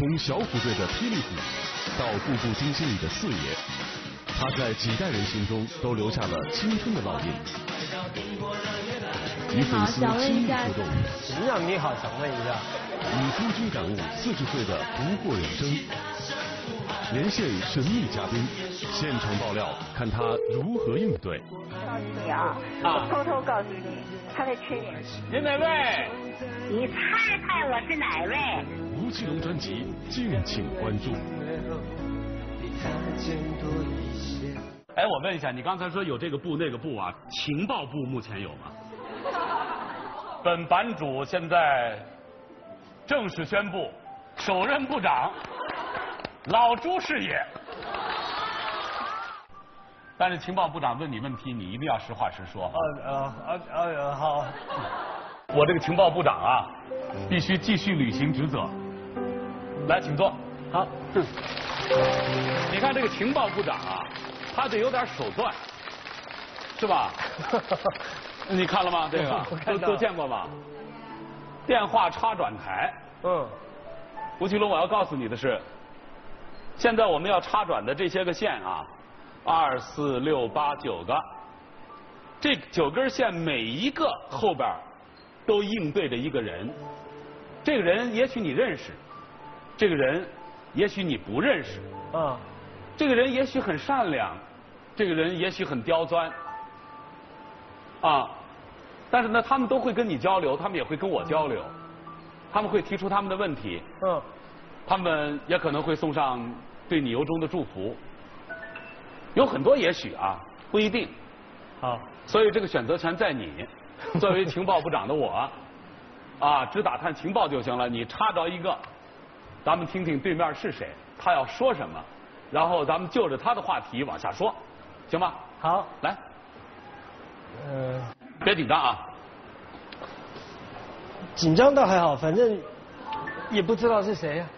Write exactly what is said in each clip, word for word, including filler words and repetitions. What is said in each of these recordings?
从小虎队的霹雳虎到《步步惊心》里的四爷，他在几代人心中都留下了青春的烙印。与粉丝亲密互动。 什么叫你好？想问一下。 与诸君感悟四十岁的不惑人生。连线神秘嘉宾，现场爆料，看他如何应对。 告诉你啊，我偷偷告诉你，他的缺点。 您哪位？ 你猜猜我是哪位？ 吴奇隆专辑，敬请关注。 哎，我问一下，你刚才说有这个部那个部啊，情报部目前有吗？本版主现在正式宣布，首任部长老朱是也。但是情报部长问你问题，你一定要实话实说。 啊啊啊啊！好。 我这个情报部长啊，必须继续履行职责。来，请坐。 好。 你看这个情报部长啊，他得有点手段，是吧？你看了吗？这个都都见过吧？电话插转台。 嗯。 吴奇隆，我要告诉你的是，现在我们要插转的这些个线啊，二四六八九个，这九根线每一个后边都应对着一个人。这个人也许你认识，这个人也许你不认识。 啊。 这个人也许很善良，这个人也许很刁钻。啊，但是呢，他们都会跟你交流，他们也会跟我交流，他们会提出他们的问题， 嗯， 他们也可能会送上对你由衷的祝福，有很多也许啊，不一定。 好， 所以这个选择权在你。作为情报部长的我，啊，只打探情报就行了。你插着一个，咱们听听对面是谁，他要说什么，然后咱们就着他的话题往下说，行吗？ 好， 来。 嗯， 别紧张啊！ 紧张倒还好，反正也不知道是谁呀。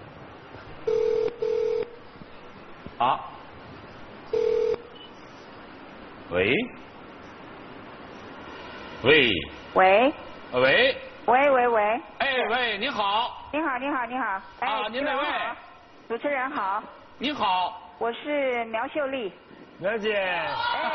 啊？喂？喂？ 喂？ 喂？ 喂喂喂！ 哎喂，你好。 你好，你好，你好。哎， 啊，您哪位？ 主持人好。 你好。 我是苗秀丽。 苗姐。哎，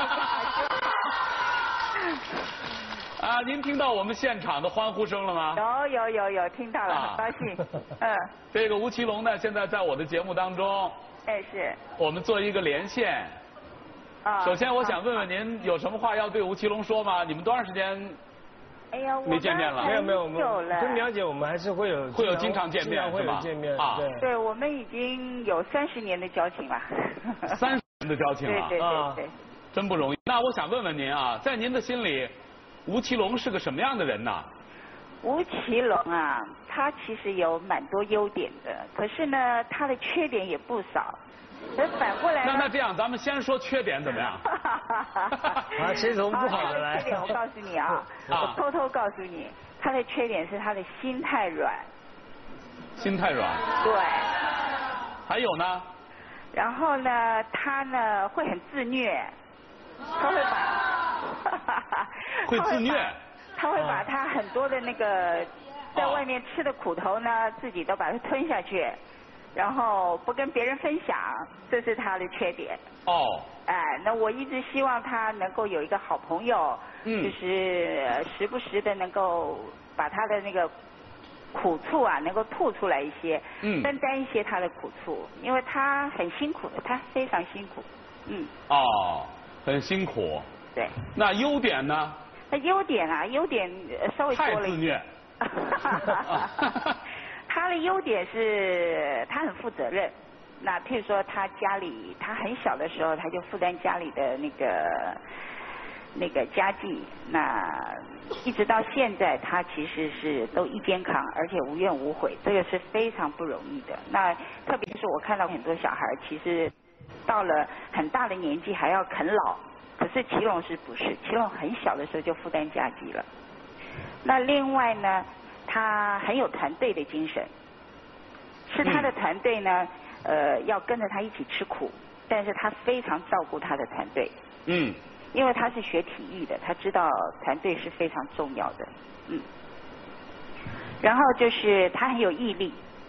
啊，您听到我们现场的欢呼声了吗？ 有有有有听到了，很高兴。嗯。 这个吴奇隆呢，现在在我的节目当中。 哎，是。 我们做一个连线。啊。首先，我想问问您，有什么话要对吴奇隆说吗？你们多长时间？ 哎呀， 没见面了。 没有没有，我们跟苗姐我们还是会有会有经常见面， 会有见面啊。 对。 对，我们已经有三十年的交情了。 三十年的交情了。 对对对对。 真不容易。那我想问问您啊，在您的心里，吴奇隆是个什么样的人呢？ 吴奇隆啊，他其实有蛮多优点的，可是呢，他的缺点也不少。所以反过来。 那那这样，咱们先说缺点怎么样？ 啊，先从不好的来。 缺点我告诉你啊，我偷偷告诉你，他的缺点是他的心太软。 心太软。 对。 还有呢？ 然后呢，他呢会很自虐。他会把， 会自虐， 他会把他很多的那个在外面吃的苦头呢，自己都把它吞下去，然后不跟别人分享，这是他的缺点。 哦。 哎，那我一直希望他能够有一个好朋友，嗯，就是时不时的能够把他的那个苦处啊，能够吐出来一些，嗯，分担一些他的苦处，因为他很辛苦的，他非常辛苦，嗯。 哦。很辛苦。 对。 那优点呢？ 那优点啊，优点稍微多了一点。 太自虐。 他的优点是他很负责任。那譬如说他家里，他很小的时候他就负担家里的那个那个家计，那一直到现在他其实是都一肩扛，而且无怨无悔，这个是非常不容易的。那特别是我看到很多小孩其实。到了很大的年纪还要啃老，可是奇隆是不是？奇隆很小的时候就负担家计了。那另外呢，他很有团队的精神，是他的团队呢，呃，要跟着他一起吃苦，但是他非常照顾他的团队。嗯。因为他是学体育的，他知道团队是非常重要的。嗯。然后就是他很有毅力。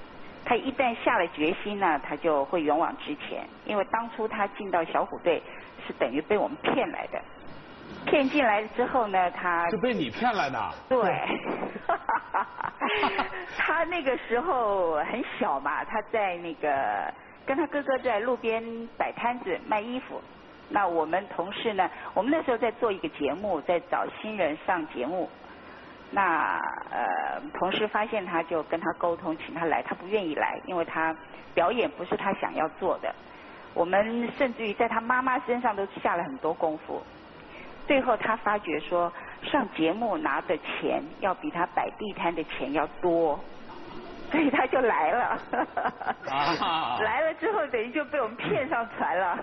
他一旦下了决心呢，他就会勇往直前。因为当初他进到小虎队是等于被我们骗来的，骗进来之后呢，他是被你骗来的。 对，他那个时候很小嘛，他在那个跟他哥哥在路边摆摊子卖衣服。那我们同事呢，我们那时候在做一个节目，在找新人上节目。那呃，同事发现他就跟他沟通，请他来，他不愿意来，因为他表演不是他想要做的。我们甚至于在他妈妈身上都下了很多功夫。最后他发觉说，上节目拿的钱要比他摆地摊的钱要多，所以他就来了。啊、来了之后，等于就被我们骗上船了。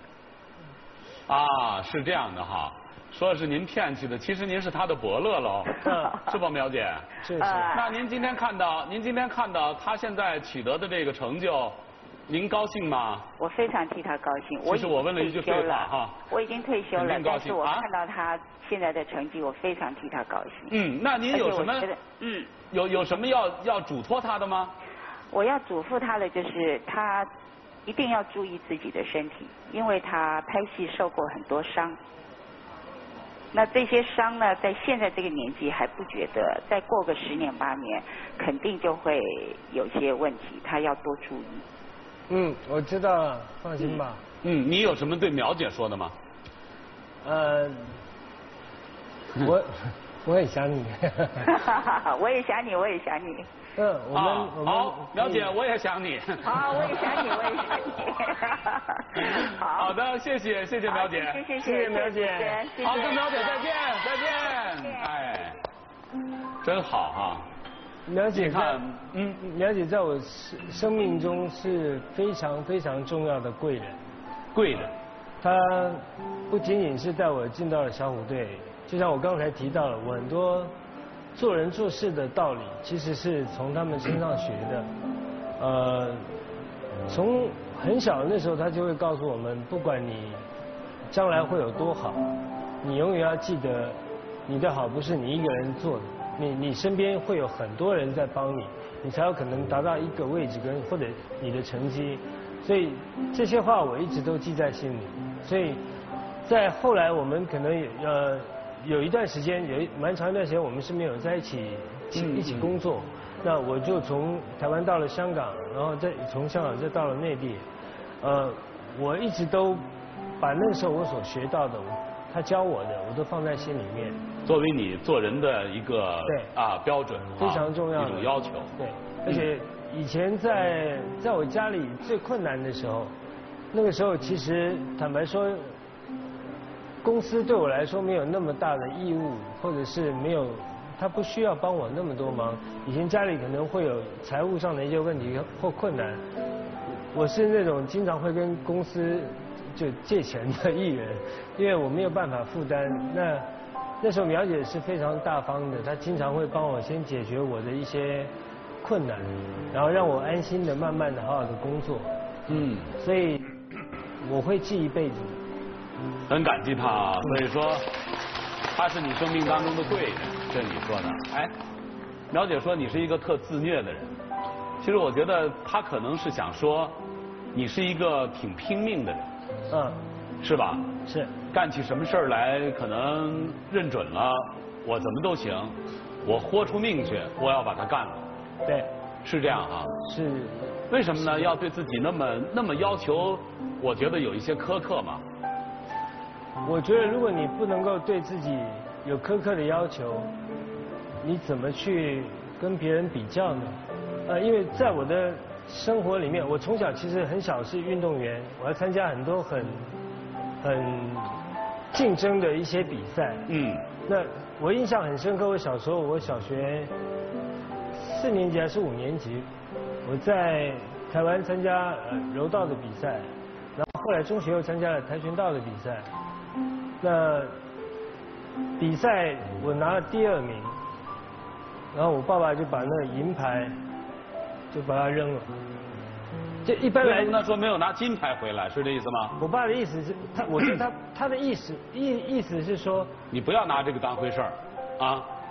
啊，是这样的哈。说是您骗去的，其实您是他的伯乐喽，是吧，苗姐？ 是是。 那您今天看到，您今天看到他现在取得的这个成就，您高兴吗？ 我非常替他高兴。 其实我问了一句废话哈。 我已经退休了， 但是我看到他现在的成绩，我非常替他高兴。 嗯，那您有什么？ 嗯。 有有什么要要嘱托他的吗？ 我要嘱咐他的就是他一定要注意自己的身体，因为他拍戏受过很多伤。那这些伤呢，在现在这个年纪还不觉得，再过个十年八年，肯定就会有些问题，他要多注意。 嗯，我知道了，放心吧。 嗯，你有什么对苗姐说的吗？ 呃，我我也想你。 我也想你，我也想你。 嗯，我们、 啊、 我们好，苗姐，我也想你。 好，我也想你，我也想你。好。 好的，谢谢，谢谢苗姐。 谢谢谢谢苗姐。 好，跟苗姐再见，再见。哎，真好哈。 苗姐看， 嗯，苗姐在我生生命中是非常非常重要的贵人。 贵人。 她不仅仅是带我进到了小虎队，就像我刚才提到了，我很多做人做事的道理，其实是从他们身上学的。呃，从很小那时候，他就会告诉我们，不管你将来会有多好，你永远要记得，你的好不是你一个人做的，你你身边会有很多人在帮你，你才有可能达到一个位置跟或者你的成绩。所以这些话我一直都记在心里。所以在后来我们可能也呃。有一段时间，有蛮长一段时间，我们是没有在一起一起工作。那我就从台湾到了香港，然后再从香港再到了内地。呃，我一直都把那个时候我所学到的，他教我的，我都放在心里面。 作为你做人的一个对啊标准， 非常重要的一种要求。 对，而且以前在在我家里最困难的时候，那个时候其实坦白说。公司对我来说没有那么大的义务，或者是没有，他不需要帮我那么多忙。以前家里可能会有财务上的一些问题或困难，我是那种经常会跟公司就借钱的艺人，因为我没有办法负担。那那时候苗姐是非常大方的，她经常会帮我先解决我的一些困难，然后让我安心的、慢慢的、好好的工作。嗯，所以我会记一辈子。 很感激他，所以说他是你生命当中的贵人，这你说的。哎，苗姐说你是一个特自虐的人，其实我觉得他可能是想说，你是一个挺拼命的人， 嗯， 是吧？ 是。 干起什么事儿来，可能认准了，我怎么都行，我豁出命去，我要把它干了。 对， 是这样啊。 是。 为什么呢？要对自己那么那么要求？我觉得有一些苛刻嘛。 我觉得，如果你不能够对自己有苛刻的要求，你怎么去跟别人比较呢？呃，因为在我的生活里面，我从小其实很小是运动员，我要参加很多很很竞争的一些比赛。嗯。那我印象很深刻，我小时候，我小学四年级还是五年级，我在台湾参加呃柔道的比赛，然后后来中学又参加了跆拳道的比赛。那比赛我拿了第二名，然后我爸爸就把那个银牌就把它扔了。就一般来那说没有拿金牌回来，是这意思吗？ 我爸的意思是，他我觉得他他的意思意意思是说， 你不要拿这个当回事儿，啊。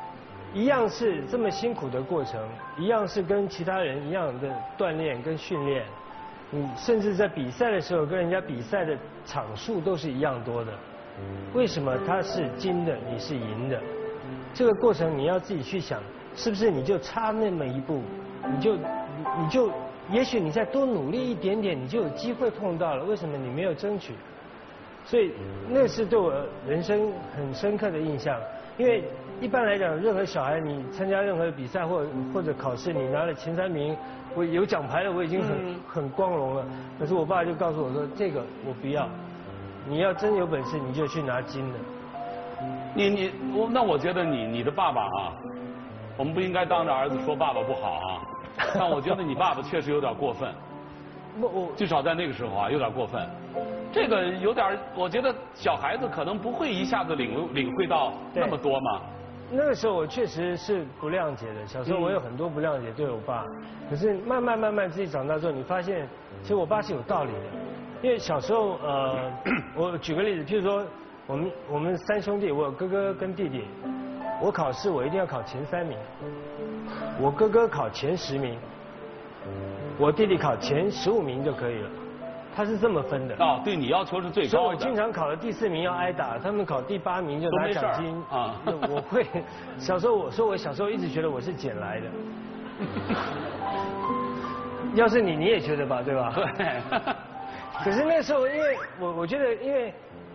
一样是这么辛苦的过程，一样是跟其他人一样的锻炼跟训练，你甚至在比赛的时候跟人家比赛的场数都是一样多的。为什么他是金的，你是银的？这个过程你要自己去想，是不是你就差那么一步，你就你你就也许你再多努力一点点，你就有机会碰到了。为什么你没有争取？所以那是对我人生很深刻的印象。因为一般来讲，任何小孩你参加任何比赛或或者考试，你拿了前三名，我有奖牌了，我已经很、嗯、很光荣了。可是我爸就告诉我说，这个我不要，你要真有本事你就去拿金的。 你你我那我觉得你你的爸爸啊，我们不应该当着儿子说爸爸不好啊，但我觉得你爸爸确实有点过分。 我我至少在那个时候啊，有点过分。这个有点，我觉得小孩子可能不会一下子领领会到那么多嘛。 那个时候我确实是不谅解的，小时候我有很多不谅解对我爸，嗯、可是慢慢慢慢自己长大之后，你发现其实我爸是有道理的。因为小时候呃，我举个例子，譬如说我们我们三兄弟，我有哥哥跟弟弟，我考试我一定要考前三名，我哥哥考前十名，我弟弟考前十五名就可以了。他是这么分的啊，对你要求是最高的。 所以我经常考了第四名要挨打，他们考第八名就拿奖金啊。 我会小时候我说我小时候一直觉得我是捡来的。要是你你也觉得吧，对吧？ 对。 可是那时候因为我我觉得因为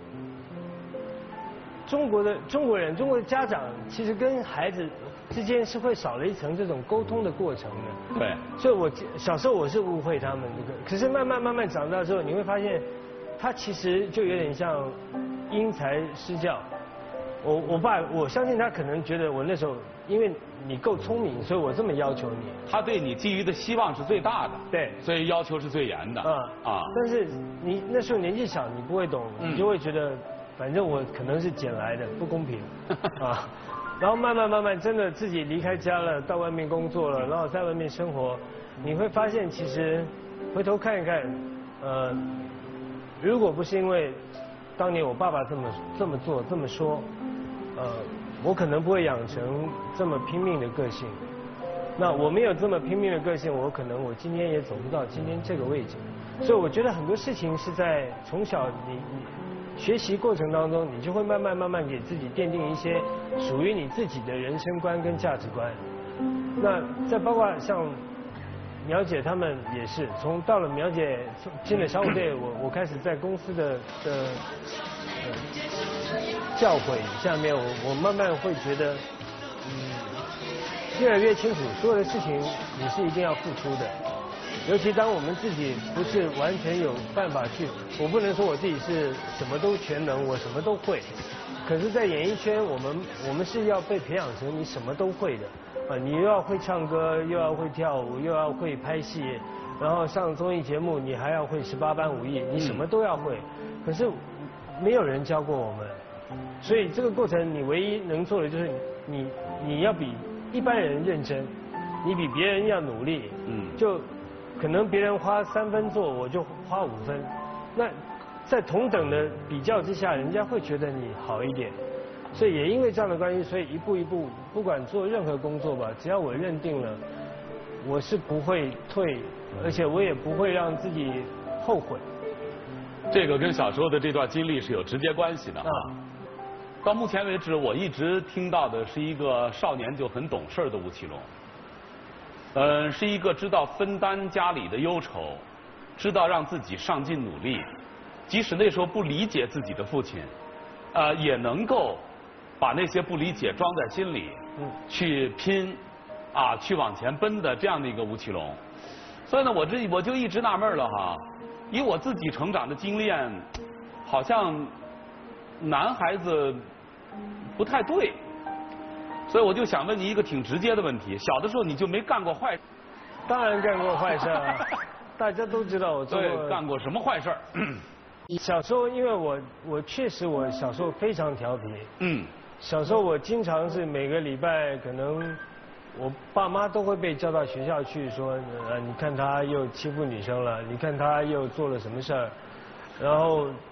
中国的中国人中国的家长其实跟孩子之间是会少了一层这种沟通的过程的。 对。 所以我小时候我是误会他们这个，可是慢慢慢慢长大之后，你会发现，他其实就有点像因材施教。我我爸我相信他可能觉得我那时候因为你够聪明，所以我这么要求你。 他对你寄予的希望是最大的。 对。 所以要求是最严的。 啊啊。 但是你那时候年纪小，你不会懂，你就会觉得，反正我可能是捡来的，不公平啊。然后慢慢慢慢，真的自己离开家了，到外面工作了，然后在外面生活，你会发现，其实回头看一看，呃，如果不是因为当年我爸爸这么这么做这么说，呃，我可能不会养成这么拼命的个性。那我没有这么拼命的个性，我可能我今天也走不到今天这个位置。所以我觉得很多事情是在从小你你。学习过程当中，你就会慢慢慢慢给自己奠定一些属于你自己的人生观跟价值观。那再包括像苗姐他们也是，从到了苗姐进了小虎队，我我开始在公司的的、呃、教诲下面，我我慢慢会觉得，嗯，越来越清楚，所有的事情你是一定要付出的。尤其当我们自己不是完全有办法去，我不能说我自己是什么都全能，我什么都会。可是，在演艺圈，我们我们是要被培养成你什么都会的，啊，你又要会唱歌，又要会跳舞，又要会拍戏，然后上综艺节目，你还要会十八般武艺，你什么都要会。可是没有人教过我们，所以这个过程你唯一能做的就是你你要比一般人认真，你比别人要努力，嗯，就。可能别人花三分做，我就花五分，那在同等的比较之下，人家会觉得你好一点，所以也因为这样的关系，所以一步一步，不管做任何工作吧，只要我认定了，我是不会退，而且我也不会让自己后悔。 这个跟小时候的这段经历是有直接关系的啊。到目前为止，我一直听到的是一个少年就很懂事的吴奇隆。呃，是一个知道分担家里的忧愁，知道让自己上进努力，即使那时候不理解自己的父亲，呃，也能够把那些不理解装在心里，嗯，去拼，啊，去往前奔的这样的一个吴奇隆。所以呢，我这我就一直纳闷了哈，以我自己成长的经验，好像男孩子不太对。所以我就想问你一个挺直接的问题：小的时候你就没干过坏？ 当然干过坏事啊！大家都知道我做过。 对，干过什么坏事？ 小时候，因为我我确实我小时候非常调皮。嗯。小时候我经常是每个礼拜可能，我爸妈都会被叫到学校去说，呃，你看他又欺负女生了，你看他又做了什么事儿，然后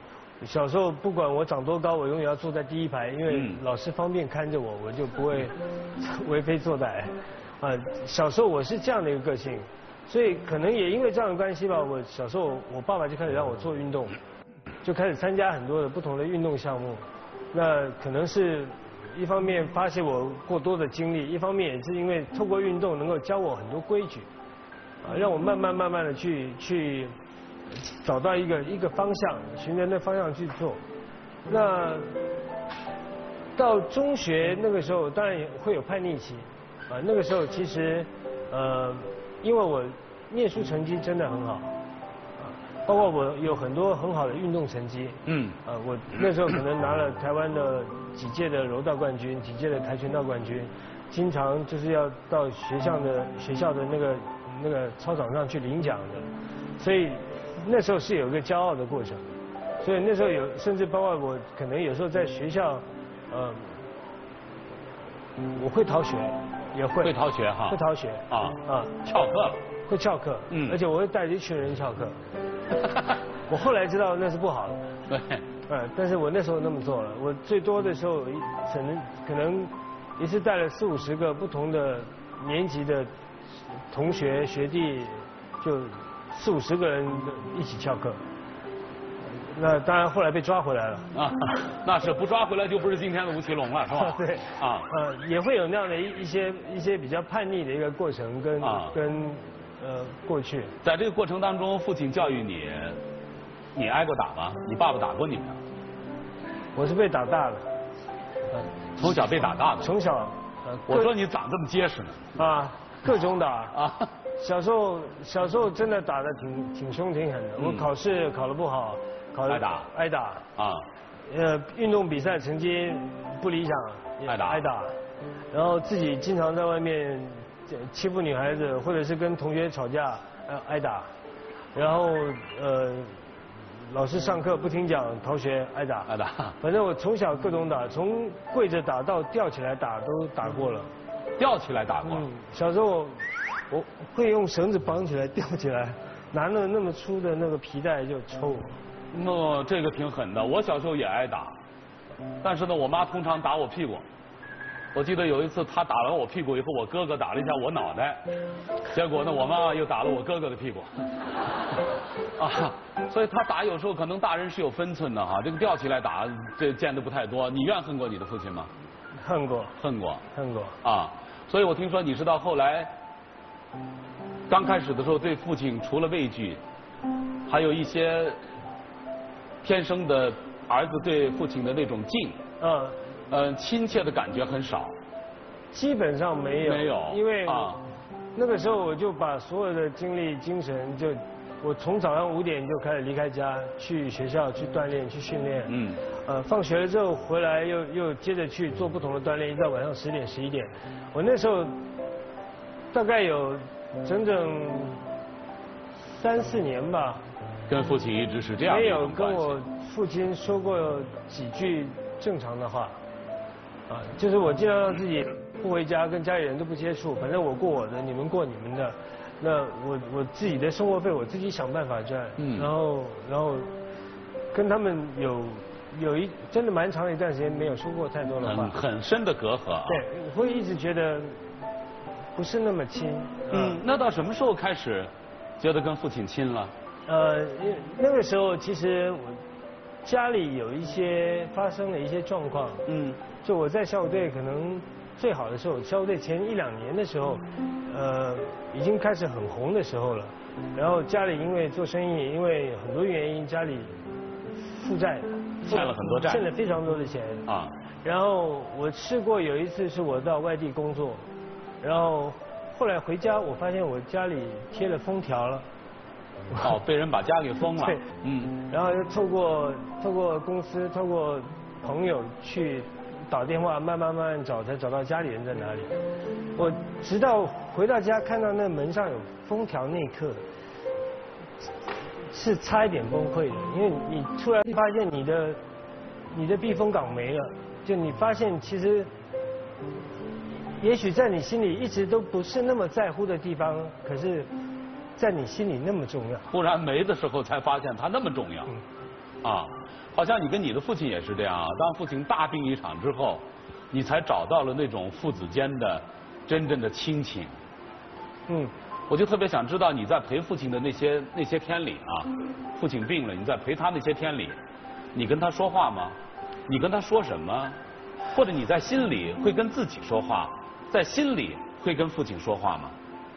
小时候不管我长多高，我永远要坐在第一排，因为嗯老师方便看着我，我就不会为非作歹。啊，小时候我是这样的一个个性，所以可能也因为这样的关系吧，我小时候我爸爸就开始让我做运动，就开始参加很多的不同的运动项目。那可能是一方面发泄我过多的精力，一方面也是因为透过运动能够教我很多规矩，啊，让我慢慢慢慢的去去找到一个一个方向，循着那方向去做。那到中学那个时候，当然也会有叛逆期。啊，那个时候其实，呃，因为我念书成绩真的很好，啊，包括我有很多很好的运动成绩， 嗯， 啊，我那时候可能拿了台湾的几届的柔道冠军，几届的跆拳道冠军，经常就是要到学校的学校的那个那个操场上去领奖的，所以那时候是有一个骄傲的过程，所以那时候有，甚至包括我可能有时候在学校，呃，我会逃学。也会会逃学哈， 会逃学啊啊， 翘课了， 会翘课， 嗯， 而且我会带着一群人翘课。我后来知道那是不好的， 对， 呃，但是我那时候那么做了。我最多的时候，可能可能一次带了四五十个不同的年级的同学学弟，就四五十个人一起翘课。那当然后来被抓回来了啊，那是不抓回来就不是今天的吴奇隆了，是吧？ 对啊， 呃，也会有那样的一一些一些比较叛逆的一个过程跟、 啊、 跟呃过去。 在这个过程当中，父亲教育你，你挨过打吗？你爸爸打过你吗？ 我是被打大的， 呃、从小被打大的。 从小， 呃，我说你长这么结实呢。 啊，各种打啊。 小时候小时候真的打得挺挺凶挺狠的。嗯、我考试考得不好。 挨打， 挨打啊， 呃，运动比赛成绩不理想， 挨打， 挨打，然后自己经常在外面欺负女孩子，或者是跟同学吵架，呃，挨打，然后呃，老师上课不听讲，逃学，挨打， 挨打， 反正我从小各种打，从跪着打到吊起来打都打过了， 吊起来打过， 嗯，小时候我会用绳子绑起来吊起来，拿那那么粗的那个皮带就抽。 那这个挺狠的，我小时候也挨打，但是呢，我妈通常打我屁股。我记得有一次，她打完我屁股以后，我哥哥打了一下我脑袋，结果呢，我妈妈又打了我哥哥的屁股。啊，所以她打有时候可能大人是有分寸的哈，这个吊起来打，这见得不太多。你怨恨过你的父亲吗？ 恨过， 恨过， 恨过。 啊，所以我听说你是到后来，刚开始的时候对父亲除了畏惧，还有一些天生的儿子对父亲的那种敬， 嗯， 呃，亲切的感觉很少。 基本上没有， 没有， 因为啊， 那个时候我就把所有的精力、精神就，我从早上五点就开始离开家，去学校去锻炼、去训练。 嗯。 呃，放学了之后回来又又接着去做不同的锻炼，一直到晚上十点、十一点。我那时候大概有整整三四年吧。 跟父亲一直是这样的没一种关系。 有跟我父亲说过几句正常的话，啊，就是我尽量让自己不回家，跟家里人都不接触，反正我过我的，你们过你们的。那我我自己的生活费我自己想办法赚，嗯，然后然后跟他们有有一真的蛮长的一段时间没有说过太多的话， 很很深的隔阂。 对，我会一直觉得不是那么亲。 嗯，那到什么时候开始觉得跟父亲亲了？ 呃，那个时候其实我家里有一些发生了一些状况，嗯，就我在小虎队可能最好的时候，小虎队前一两年的时候，呃，已经开始很红的时候了。然后家里因为做生意，因为很多原因，家里负债， 欠了很多债， 欠了非常多的钱啊。然后我试过有一次是我到外地工作，然后后来回家，我发现我家里贴了封条了。 哦，被人把家给封了。 对， 嗯。 然后又透过透过公司，透过朋友去打电话，慢慢慢慢找，才找到家里人在哪里。我直到回到家看到那门上有封条那一刻，是差一点崩溃的，因为你突然发现你的你的避风港没了，就你发现其实也许在你心里一直都不是那么在乎的地方，可是在你心里那么重要。 忽然没的时候才发现它那么重要。嗯、啊， 好像你跟你的父亲也是这样啊。当父亲大病一场之后，你才找到了那种父子间的真正的亲情。 嗯， 我就特别想知道你在陪父亲的那些那些天里啊，父亲病了，你在陪他那些天里，你跟他说话吗？你跟他说什么？或者你在心里会跟自己说话，在心里会跟父亲说话吗？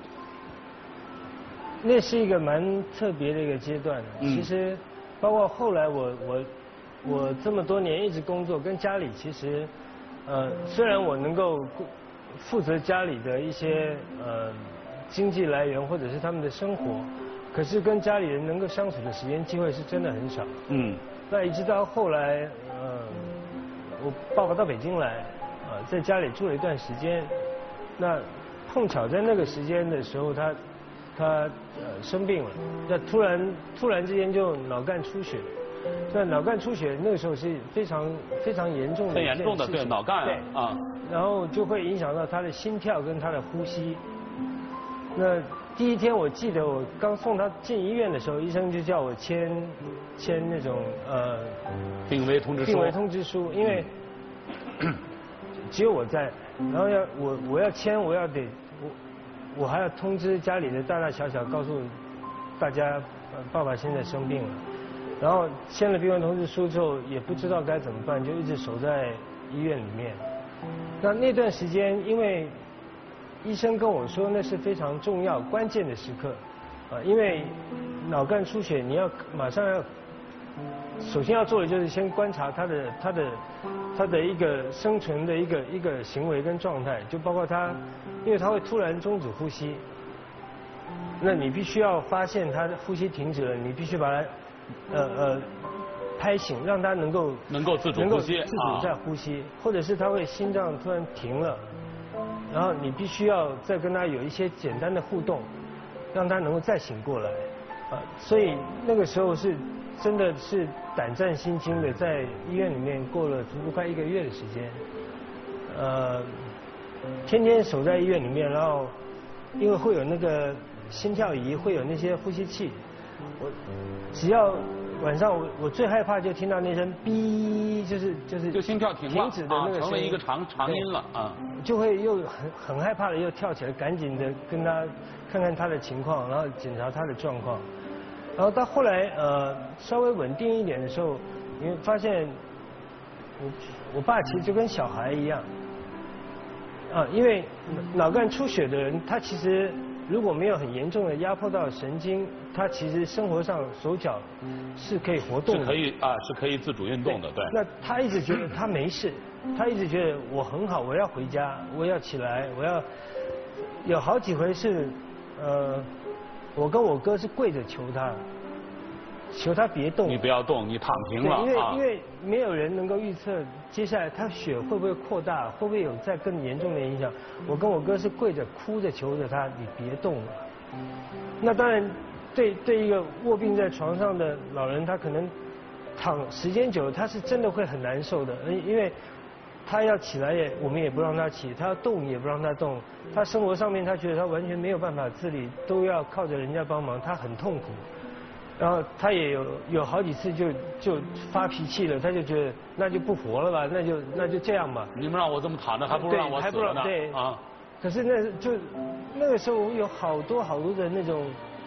那是一个蛮特别的一个阶段。 嗯、 其实，包括后来我我我这么多年一直工作，跟家里其实，呃，虽然我能够负责家里的一些呃经济来源或者是他们的生活，可是跟家里人能够相处的时间机会是真的很少。 嗯。 那一直到后来，呃，我爸爸到北京来，呃，在家里住了一段时间，那碰巧在那个时间的时候，他他呃生病了，那突然突然之间就脑干出血，那脑干出血那个时候是非常非常严重的很严重的对脑干对啊， 然后就会影响到他的心跳跟他的呼吸。那第一天我记得我刚送他进医院的时候，医生就叫我签签那种呃病危通知书。 病危通知书，因为只有我在，然后要我我要签，我要得我我还要通知家里的大大小小，告诉大家，呃，爸爸现在生病了。然后签了病危通知书之后，也不知道该怎么办，就一直守在医院里面。那那段时间，因为医生跟我说那是非常重要关键的时刻，啊，因为脑干出血，你要马上要，首先要做的就是先观察他的他的他的一个生存的一个一个行为跟状态，就包括他，因为他会突然终止呼吸，那你必须要发现他的呼吸停止了，你必须把他呃呃拍醒，让他能够能够自主呼吸， 自主在呼吸，啊，或者是他会心脏突然停了。然后你必须要再跟他有一些简单的互动，让他能够再醒过来，啊，所以那个时候是真的是胆战心惊的，在医院里面过了足足快一个月的时间，呃，天天守在医院里面，然后因为会有那个心跳仪，会有那些呼吸器，我只要晚上我我最害怕就听到那声哔，就是就是就心跳停了， 停止的那个声音， 啊，成了一个长长音了啊， 就会又很很害怕的又跳起来，赶紧的跟他看看他的情况，然后检查他的状况，然后到后来呃稍微稳定一点的时候，你会发现我我爸其实就跟小孩一样，啊，因为脑干出血的人，他其实如果没有很严重的压迫到神经，他其实生活上手脚是可以活动的， 是可以啊，是可以自主运动的，对。 那他一直觉得他没事，他一直觉得我很好，我要回家，我要起来，我要有好几回是，呃，我跟我哥是跪着求他，求他别动， 你不要动，你躺平了， 因为、 啊、 因为没有人能够预测接下来他血会不会扩大，会不会有再更严重的影响。我跟我哥是跪着哭着求着他，你别动了。那当然，对对一个卧病在床上的老人，他可能躺时间久了，他是真的会很难受的，因为他要起来也我们也不让他起，他要动也不让他动，他生活上面他觉得他完全没有办法自理，都要靠着人家帮忙，他很痛苦。然后他也有有好几次就就发脾气了，他就觉得那就不活了吧，那就那就这样吧。 你们让我这么躺着，还不如让我死了呢。 对啊。 可是那就那个时候有好多好多的那种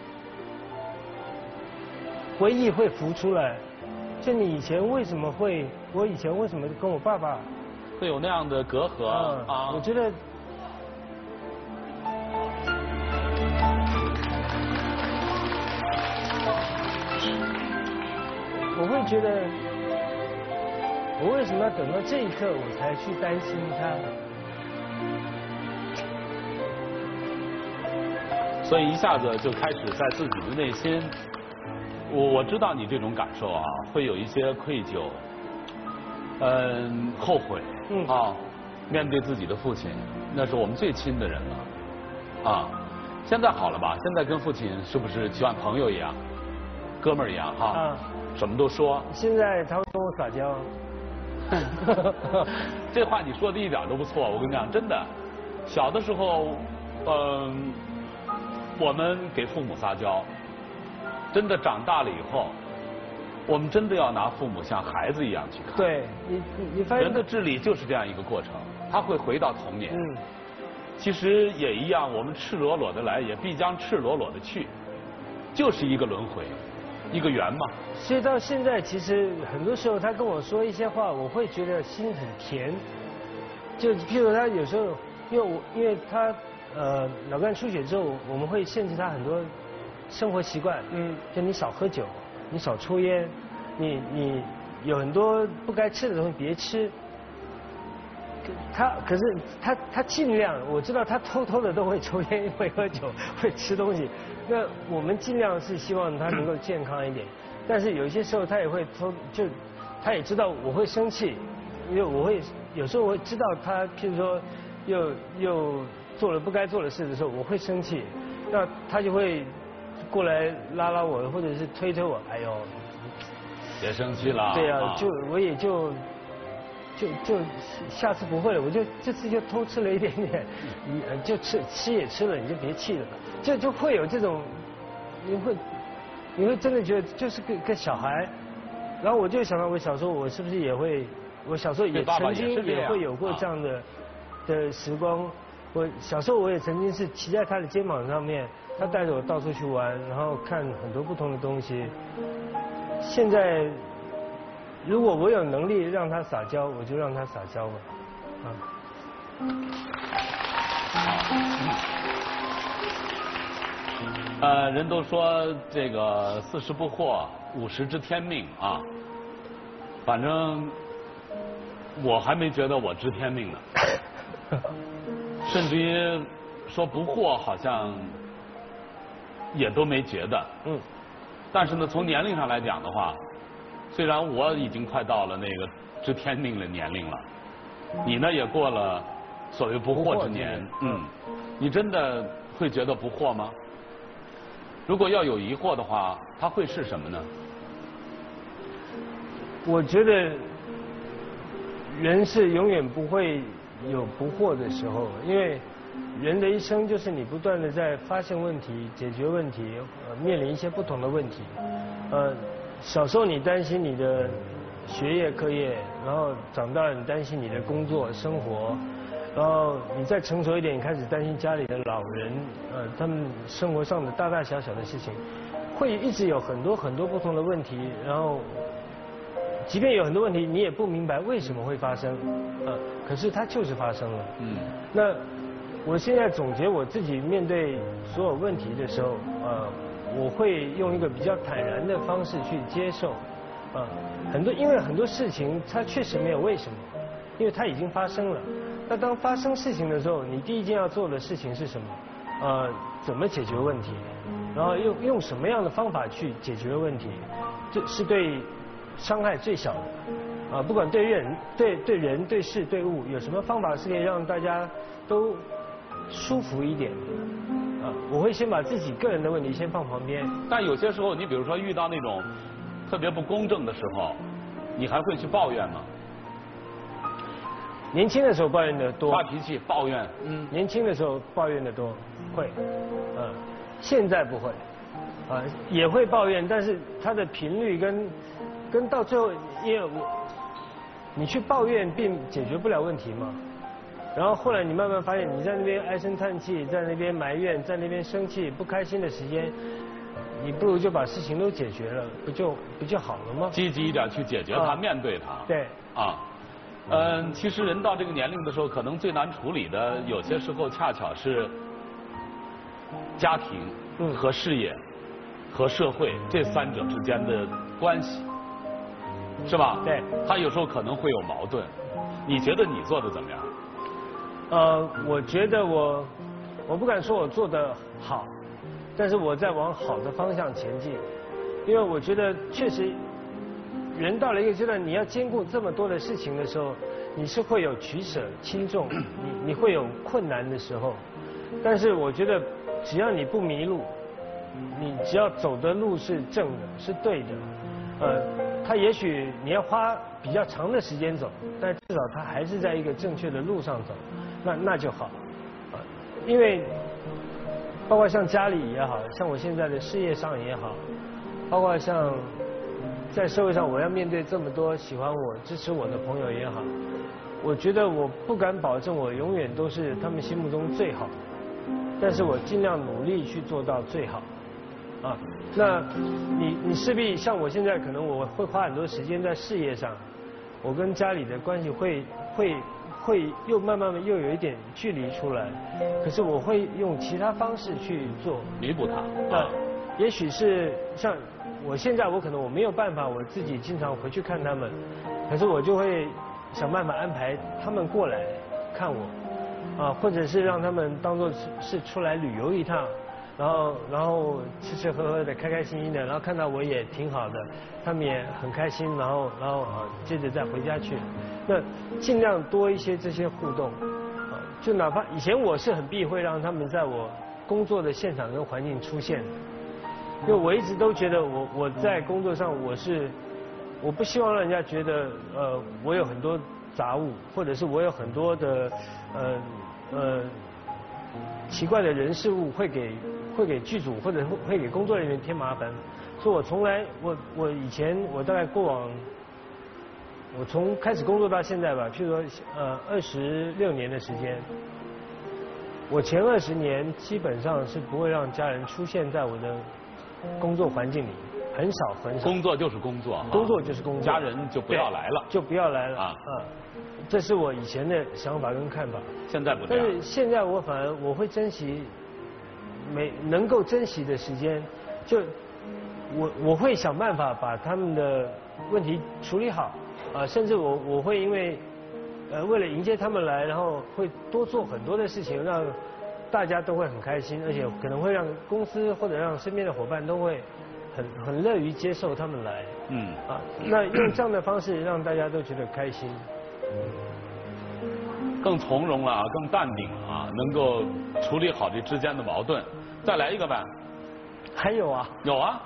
回忆会浮出来，就你以前为什么会，我以前为什么跟我爸爸会有那样的隔阂啊？ 啊我觉得。我会觉得，我为什么要等到这一刻我才去担心他？ 所以一下子就开始在自己的内心，我我知道你这种感受啊，会有一些愧疚，嗯，后悔，嗯啊，面对自己的父亲，那是我们最亲的人了，啊，现在好了吧？现在跟父亲是不是就像朋友一样，哥们儿一样哈？啊。什么都说。 现在他会跟我撒娇。 这话你说的一点都不错，我跟你讲，真的。小的时候，嗯，我们给父母撒娇，真的长大了以后， 我们真的要拿父母像孩子一样去看。 对你，你你发现人的智力就是这样一个过程，他会回到童年。 嗯， 其实也一样，我们赤裸裸的来，也必将赤裸裸的去，就是一个轮回，一个圆嘛。 所以到现在，其实很多时候他跟我说一些话，我会觉得心很甜。就譬如他有时候，因为我因为他呃脑干出血之后，我们会限制他很多生活习惯。嗯，就你少喝酒，你少抽烟，你你有很多不该吃的东西别吃。他可是他他尽量，我知道他偷偷的都会抽烟、会喝酒、会吃东西。那我们尽量是希望他能够健康一点，但是有些时候他也会偷，就他也知道我会生气，因为我会有时候我会知道他，譬如说又又做了不该做的事的时候，我会生气，那他就会过来拉拉我，或者是推推我，哎呦， 别生气了。 对啊，就我也就。就就下次不会了，我就这次就偷吃了一点点，你就吃吃也吃了，你就别气了，就就会有这种，你会你会真的觉得就是个个小孩，然后我就想到我小时候我是不是也会，我小时候也曾经也会有过这样的的时光，我小时候我也曾经是骑在他的肩膀上面，他带着我到处去玩，然后看很多不同的东西，现在。如果我有能力让他撒娇，我就让他撒娇吧，啊。 呃，人都说这个四十不惑，五十知天命啊。反正我还没觉得我知天命呢，甚至于说不惑，好像也都没觉得。嗯。但是呢，从年龄上来讲的话。虽然我已经快到了那个知天命的年龄了，你呢也过了所谓不惑之年，嗯，你真的会觉得不惑吗？如果要有疑惑的话，它会是什么呢？ 我觉得人是永远不会有不惑的时候，因为人的一生就是你不断的在发现问题、解决问题，呃，面临一些不同的问题，呃。小时候你担心你的学业课业，然后长大了你担心你的工作生活，然后你再成熟一点，你开始担心家里的老人，呃，他们生活上的大大小小的事情，会一直有很多很多不同的问题，然后，即便有很多问题，你也不明白为什么会发生，呃，可是它就是发生了。嗯。那我现在总结我自己面对所有问题的时候，呃。我会用一个比较坦然的方式去接受，啊，很多因为很多事情它确实没有为什么，因为它已经发生了。那当发生事情的时候，你第一件要做的事情是什么？呃，怎么解决问题？然后用用什么样的方法去解决问题？这是对伤害最小的，啊，不管对人、对对人、对事、对物，有什么方法是可以让大家都舒服一点？啊，我会先把自己个人的问题先放旁边。 但有些时候，你比如说遇到那种特别不公正的时候，你还会去抱怨吗？ 年轻的时候抱怨的多。 发脾气、抱怨。 嗯。年轻的时候抱怨的多，会。嗯。现在不会。啊，也会抱怨，但是它的频率跟跟到最后，因为我你去抱怨并解决不了问题嘛。然后后来你慢慢发现，你在那边唉声叹气，在那边埋怨，在那边生气、不开心的时间，你不如就把事情都解决了，不就不就好了吗？ 积极一点去解决它，啊、面对它。 对。 啊，嗯，其实人到这个年龄的时候，可能最难处理的，有些时候恰巧是家庭和事业和社会这三者之间的关系，是吧？ 对。 他有时候可能会有矛盾。你觉得你做的怎么样？ 呃，我觉得我，我不敢说我做的好，但是我在往好的方向前进，因为我觉得确实，人到了一个阶段，你要兼顾这么多的事情的时候，你是会有取舍轻重，你你会有困难的时候，但是我觉得只要你不迷路，你只要走的路是正的，是对的，呃，他也许你要花比较长的时间走，但至少他还是在一个正确的路上走。那那就好，啊，因为包括像家里也好像我现在的事业上也好，包括像在社会上我要面对这么多喜欢我、支持我的朋友也好，我觉得我不敢保证我永远都是他们心目中最好，但是我尽量努力去做到最好。啊，那你你势必像我现在可能我会花很多时间在事业上，我跟家里的关系会会会又慢慢的又有一点距离出来，可是我会用其他方式去做弥补它。 啊，也许是像我现在我可能我没有办法我自己经常回去看他们，可是我就会想办法安排他们过来看我，啊，或者是让他们当做是是出来旅游一趟。然后，然后吃吃喝喝的，开开心心的，然后看到我也挺好的，他们也很开心，然后，然后啊，接着再回家去。那尽量多一些这些互动，啊，就哪怕以前我是很避讳让他们在我工作的现场跟环境出现，因为我一直都觉得我我在工作上我是，我不希望让人家觉得呃我有很多杂物，或者是我有很多的呃呃奇怪的人事物会给。会给剧组或者会给工作人员添麻烦，所以我从来我我以前我大概过往，我从开始工作到现在吧，譬如说呃二十六年的时间，我前二十年基本上是不会让家人出现在我的工作环境里，很少很少。 工作就是工作， 工作就是工作， 家人就不要来了， 就不要来了啊啊，这是我以前的想法跟看法。 现在不这样。 但是现在我反而我会珍惜。每能够珍惜的时间，就我我会想办法把他们的问题处理好，啊，甚至我我会因为呃为了迎接他们来，然后会多做很多的事情，让大家都会很开心，而且可能会让公司或者让身边的伙伴都会很很乐于接受他们来，嗯，啊，那用这样的方式让大家都觉得开心。 更从容了啊，更淡定了啊，能够处理好这之间的矛盾。再来一个呗。 还有啊。 有啊。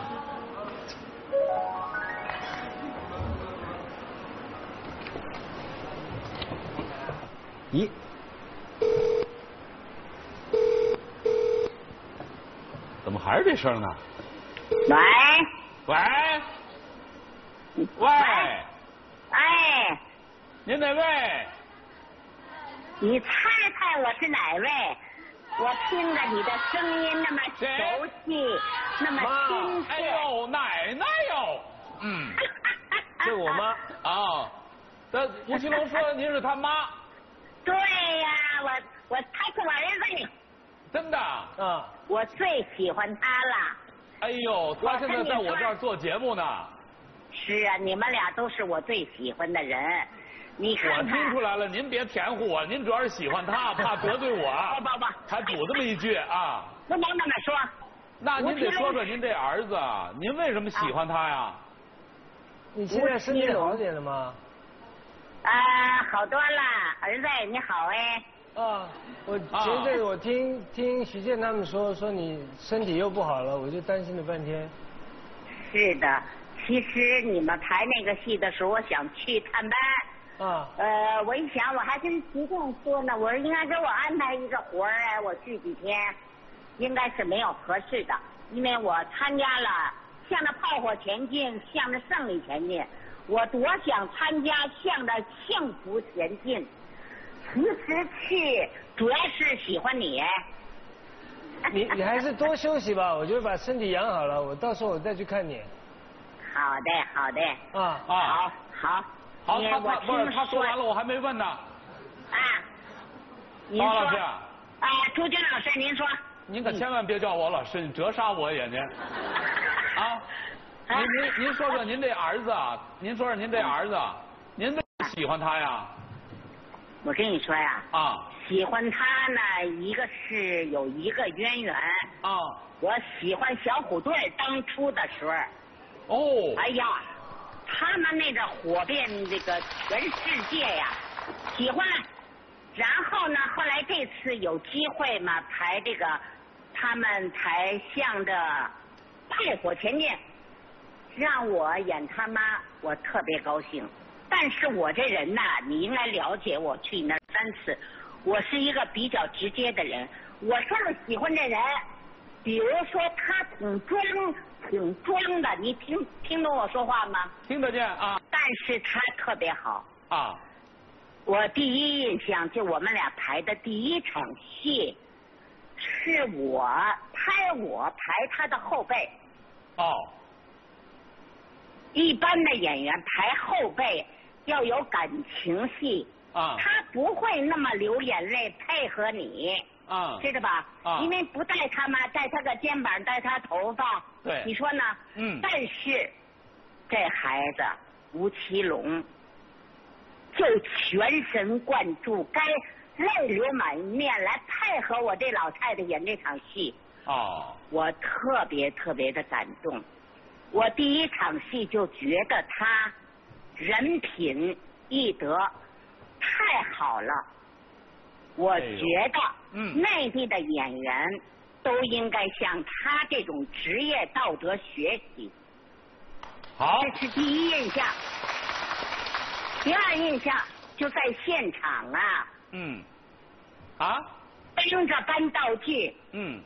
咦？ 怎么还是这声呢？ 喂。 喂。喂。 哎。 您哪位？ 你猜猜我是哪位？我听着你的声音那么熟悉，那么亲切。 哎呦，奶奶哟！嗯， 是我妈啊。那吴奇隆说您是他妈。 对呀，我我他是我儿子。 真的？ 啊。 我最喜欢他了。 哎呦，他现在在我这儿做节目呢。 是啊，你们俩都是我最喜欢的人。你看看， 我听出来了，您别甜乎我，您主要是喜欢他，怕得罪我， 不不不， 还补这么一句啊。 不能这么说。 那您得说说您这儿子，您为什么喜欢他呀？ 你现在身体好点了吗？ 啊，好多了，儿子你好哎。 啊，我前阵子我听听徐健他们说说你身体又不好了，我就担心了半天。 是的，其实你们排那个戏的时候，我想去探班。 啊， 呃，我一想，我还跟徐健说呢，我说应该给我安排一个活儿，哎，我去几天，应该是没有合适的，因为我参加了向着炮火前进，向着胜利前进，我多想参加向着幸福前进，其实去主要是喜欢你。 你你还是多休息吧，我就把身体养好了，我到时候我再去看你。 好的，好的。 啊啊， 好，好。 好，他他不是他说完了，我还没问呢。 啊，您说。 高老师。 啊，朱军老师，您说。 您可千万别叫我老师，你折杀我也您。啊。您您您说说您这儿子啊，您说说您这儿子，您为什么喜欢他呀？ 我跟你说呀。 啊。 喜欢他呢，一个是有一个渊源。 啊。 我喜欢小虎队当初的时候。 哦。 哎呀。他们那个火遍这个全世界呀，喜欢。然后呢，后来这次有机会嘛，才这个他们才向着炮火前进，让我演他妈，我特别高兴。但是我这人呐，你应该了解我，去你那三次，我是一个比较直接的人。我说了喜欢这人， 比如说他挺装，挺装的，你听听懂我说话吗？ 听得见啊。 但是他特别好啊。 我第一印象就我们俩排的第一场戏，是我拍我排他的后背。 哦。 一般的演员排后背要有感情戏， 啊， 他不会那么流眼泪配合你， 啊， 知道吧？ 啊， 因为不带他嘛，带他个肩膀，带他头发， 对， 你说呢？ 嗯。 但是这孩子吴奇隆就全神贯注，该泪流满面来配合我这老太太演这场戏。 哦。 我特别特别的感动。我第一场戏就觉得他人品艺德太好了，我觉得内地的演员都应该向他这种职业道德学习。 好， 这是第一印象。第二印象就在现场啊。 嗯。啊？ 帮着搬道具。 嗯。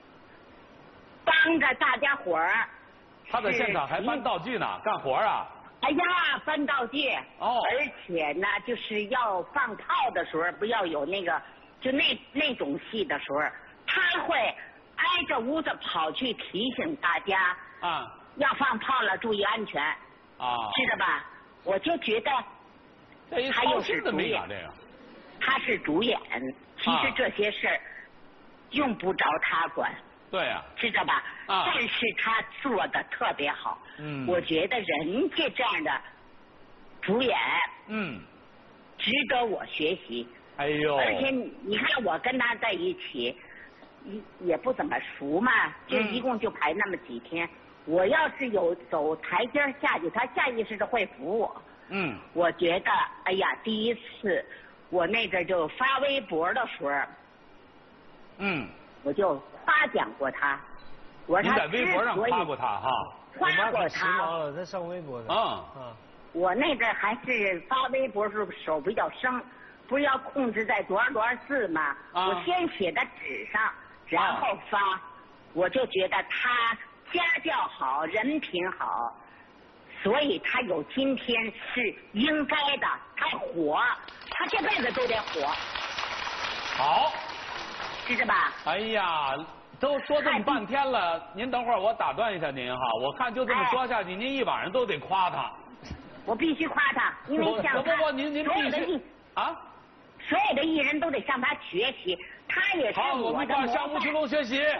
帮着大家伙儿。 他在现场还搬道具呢，干活啊！ 哎呀，搬道具哦， 而且呢，就是要放炮的时候，不要有那个，就那那种戏的时候，他会挨着屋子跑去提醒大家啊， 要放炮了，注意安全啊， 知道吧？我就觉得他又是主演， 这个他是主演，其实这些事儿用不着他管。 对呀、啊， 知道吧？ 啊， 但是他做的特别好。 嗯， 我觉得人家这样的主演， 嗯， 值得我学习。 哎呦！ 而且你你看我跟他在一起，也不怎么熟嘛，就一共就排那么几天。嗯、我要是有走台阶下去，他下意识的会扶我。 嗯， 我觉得，哎呀，第一次我那阵就发微博的时候， 嗯。 我就夸奖过他，我说他你在微博上夸过他哈， 夸过他， 时髦了，他上微博的。 啊啊， 我那阵还是发微博时候手比较生，不是要控制在多少多少字嘛？ 啊、 我先写在纸上，然后发，啊、我就觉得他家教好，人品好，所以他有今天是应该的。他火，他这辈子都得火。 好。 知道吧？ 哎呀，都说这么半天了，您等会儿我打断一下您哈，我看就这么说下去，哎、您一晚上都得夸他。 我必须夸他，因为像他， 不不，您您必须啊， 所有的艺人都得向他学习，他也是好，我们向向吴奇隆学习。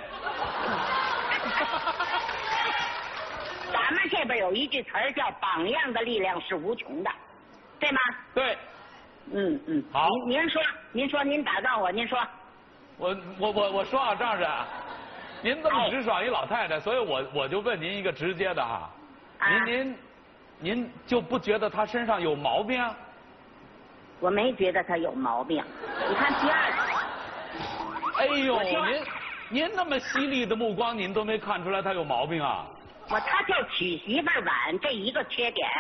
咱们这边有一句词儿叫“榜样的力量是无穷的”，对吗？ 对。 嗯嗯。 好。 您您说，您说，您打断我，您说。 我我我我说啊，张老师，您这么直爽一老太太，所以我我就问您一个直接的哈，您您您就不觉得她身上有毛病啊？ 我没觉得她有毛病，你看第二个。哎呦，您您那么犀利的目光，您都没看出来她有毛病啊？ 我她就娶媳妇晚这一个缺点，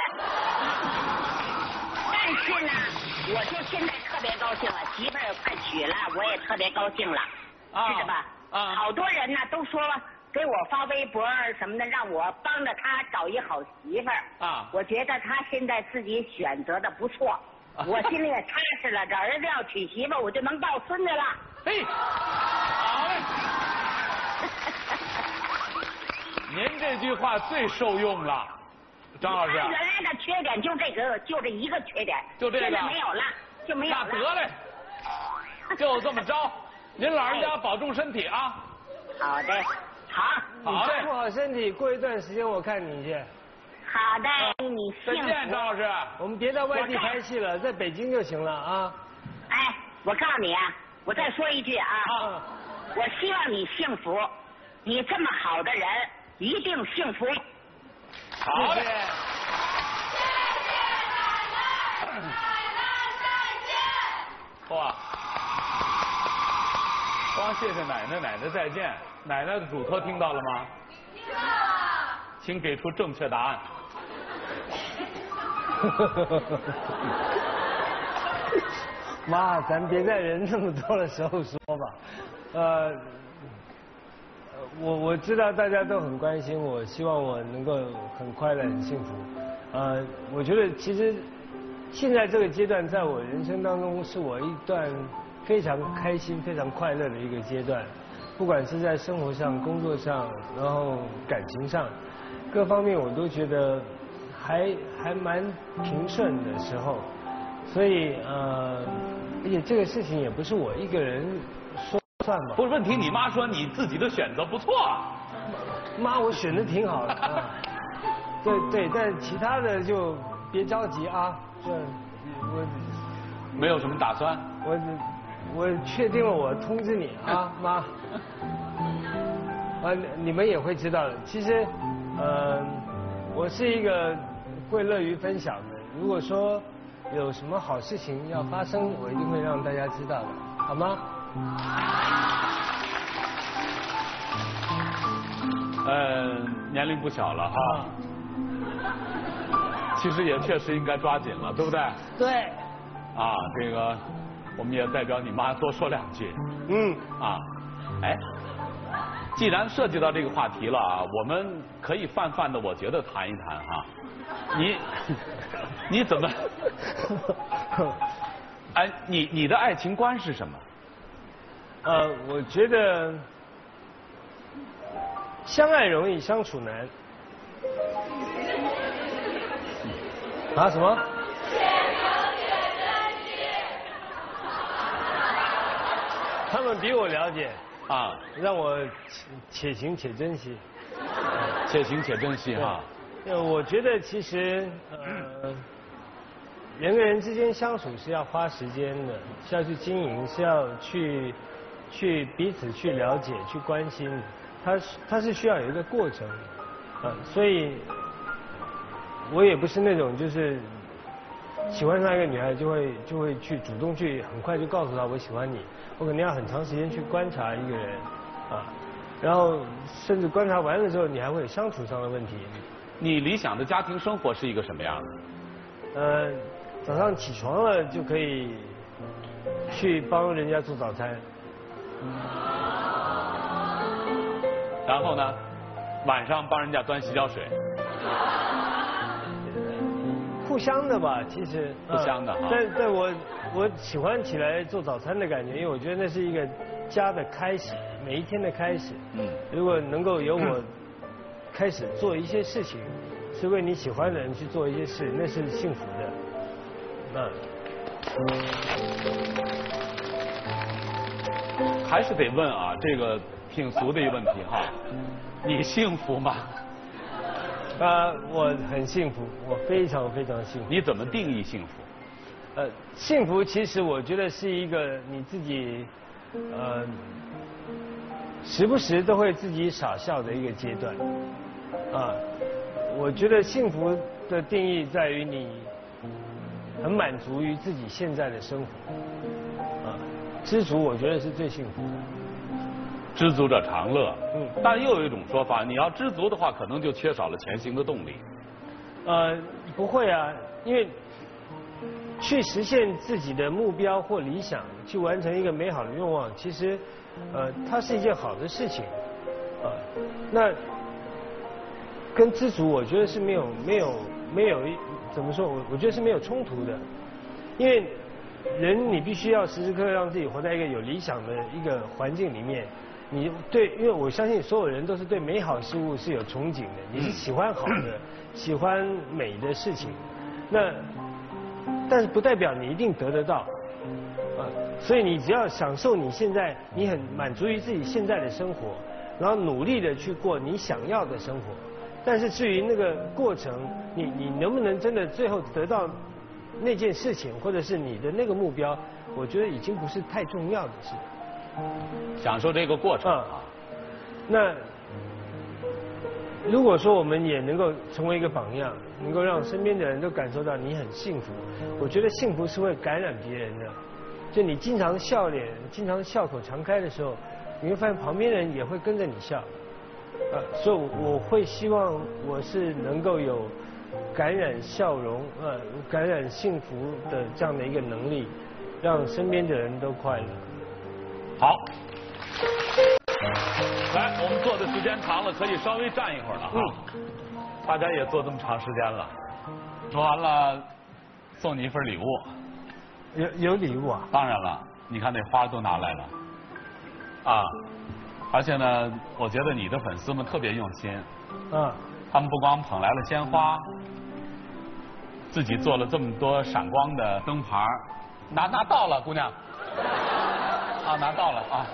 但是呢。我就现在特别高兴了，媳妇儿快娶了，我也特别高兴了， 啊、 知道吧？ 啊， 好多人呢都说给我发微博什么的，让我帮着他找一好媳妇儿。 啊， 我觉得他现在自己选择的不错，啊、我心里也踏实了。这儿子要娶媳妇，我就能抱孙子了。 嘿，好嘞。您这句话最受用了。张老师， 原来的缺点就这个，就这一个缺点， 就这个， 现在没有了，就没有了。 那得嘞，就这么着。您老人家保重身体啊。 好的，好， 好嘞，顾好身体，过一段时间我看你去。 好的，你幸福。 再见，张老师。 我们别到外地拍戏了，在北京就行了啊。 哎，我告诉你啊，我再说一句啊， 啊我希望你幸福，你这么好的人一定幸福。 好嘞。哇！光谢谢奶奶，奶奶再见。奶奶的嘱托听到了吗？听到了。请给出正确答案。 妈，咱别在人这么多的时候说吧。呃， 我我知道大家都很关心我，希望我能够很快乐、很幸福。呃，我觉得其实现在这个阶段，在我人生当中，是我一段非常开心、非常快乐的一个阶段。不管是在生活上、工作上，然后感情上，各方面我都觉得还还蛮平顺的时候。所以呃，而且这个事情也不是我一个人说算嘛。 不是问题，你妈说你自己的选择不错。 妈，我选的挺好的啊。对对，但其他的就别着急啊。这我没有什么打算。 我我确定了，我通知你啊，妈。啊，你们也会知道的。其实，呃，我是一个会乐于分享的。如果说有什么好事情要发生，我一定会让大家知道的，好吗？ 呃，年龄不小了哈。其实也确实应该抓紧了，对不对？ 对。 啊，这个我们也代表你妈多说两句。 嗯。 啊，哎，既然涉及到这个话题了啊，我们可以泛泛的，我觉得谈一谈哈。你你怎么？哎，你你的爱情观是什么？ 呃，我觉得相爱容易相处难。啊什么？他们比我了解啊， 让我且行且珍惜。 且行且珍惜哈。 呃，我觉得其实呃，人跟人之间相处是要花时间的，是要去经营，是要去去彼此去了解、去关心，它是它是需要有一个过程，啊，所以我也不是那种就是喜欢上一个女孩就会就会去主动去很快就告诉她我喜欢你，我可能要很长时间去观察一个人，啊，然后甚至观察完了之后，你还会有相处上的问题。 你理想的家庭生活是一个什么样的？ 呃，早上起床了就可以去帮人家做早餐。 然后呢，晚上帮人家端洗脚水。 互相的吧，其实。 互相的啊。 但但我我喜欢起来做早餐的感觉，因为我觉得那是一个家的开始，每一天的开始。嗯。如果能够由我开始做一些事情，是为你喜欢的人去做一些事，那是幸福的。 嗯。还是得问啊，这个挺俗的一个问题哈，你幸福吗？ 啊，我很幸福，我非常非常幸福。 你怎么定义幸福？ 呃，幸福其实我觉得是一个你自己，呃，时不时都会自己傻笑的一个阶段。啊，我觉得幸福的定义在于你很满足于自己现在的生活。啊，知足我觉得是最幸福的。 知足者常乐。 嗯。 但又有一种说法，你要知足的话，可能就缺少了前行的动力。 呃，不会啊，因为去实现自己的目标或理想，去完成一个美好的愿望，其实，呃，它是一件好的事情。啊，那跟知足，我觉得是没有没有没有一怎么说？我我觉得是没有冲突的，因为人你必须要时时刻刻让自己活在一个有理想的一个环境里面。你对，因为我相信所有人都是对美好事物是有憧憬的，你是喜欢好的、喜欢美的事情，那但是不代表你一定得得到，啊，所以你只要享受你现在，你很满足于自己现在的生活，然后努力的去过你想要的生活，但是至于那个过程，你你能不能真的最后得到那件事情，或者是你的那个目标，我觉得已经不是太重要的事。 享受这个过程啊。 那如果说我们也能够成为一个榜样，能够让身边的人都感受到你很幸福，我觉得幸福是会感染别人的。就你经常笑脸、经常笑口常开的时候，你会发现旁边人也会跟着你笑。啊，所以我会希望我是能够有感染笑容、呃，感染幸福的这样的一个能力，让身边的人都快乐。 好。 来，我们坐的时间长了，可以稍微站一会儿了哈。大家也坐这么长时间了，说完了，送你一份礼物。 有有礼物啊？ 当然了，你看那花都拿来了，啊，而且呢，我觉得你的粉丝们特别用心。 嗯。 他们不光捧来了鲜花，自己做了这么多闪光的灯牌，拿拿到了，姑娘。啊，拿到了啊。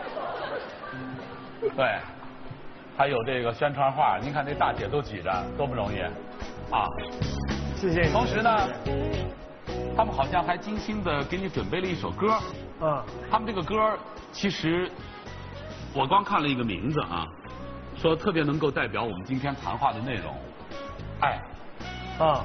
对，还有这个宣传画，您看这大姐都举着，多不容易啊！ 谢谢。 同时呢，他们好像还精心的给你准备了一首歌。 嗯。 他们这个歌其实我光看了一个名字啊，说特别能够代表我们今天谈话的内容，爱。 啊。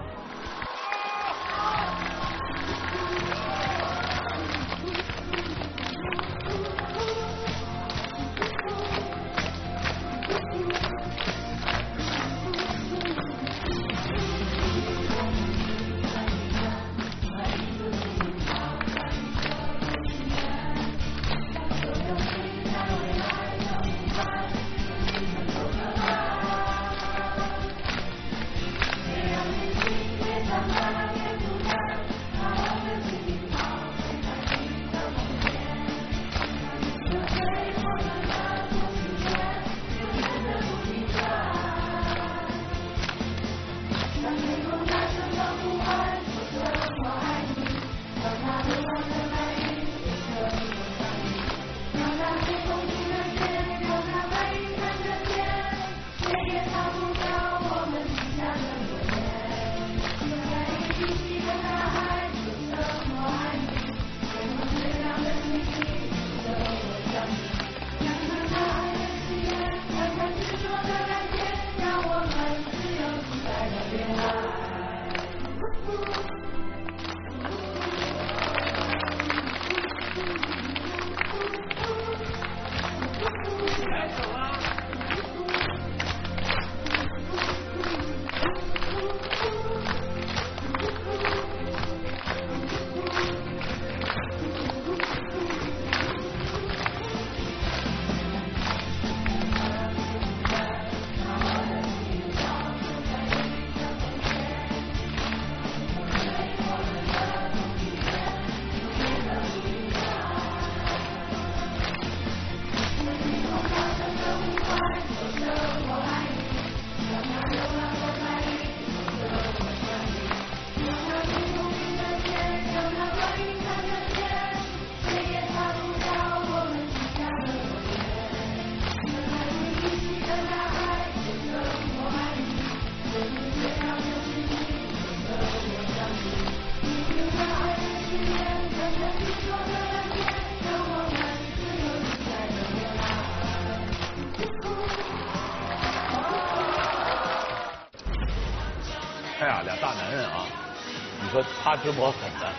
哎呀，俩大男人啊，你说擦脂抹粉的，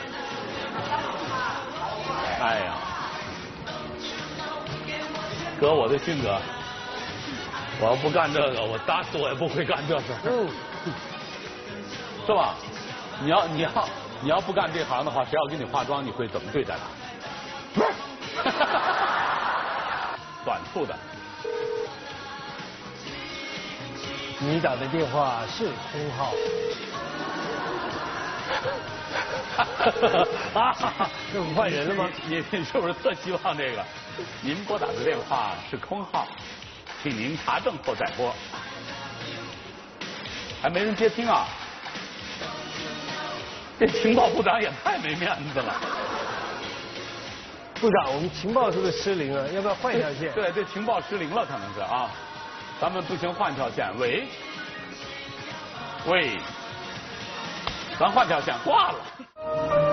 哎呀，搁我的性格，我要不干这个，我打死我也不会干这事儿，是吧？你要你要你要不干这行的话，谁要给你化妆，你会怎么对待他？短促的。 你打的电话是空号。啊，这不换人了吗？ 你你是不是特希望这个？您拨打的电话是空号，请您查证后再拨。还没人接听啊？这情报部长也太没面子了。 部长，我们情报是不是失灵了？要不要换一条线？ 对，这情报失灵了，可能是啊。咱们不行，换条线。喂，喂，咱换条线，挂了。